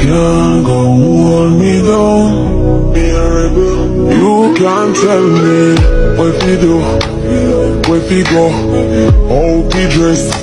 can't go hold me down. You can't tell me what we do, where we go, how we dress.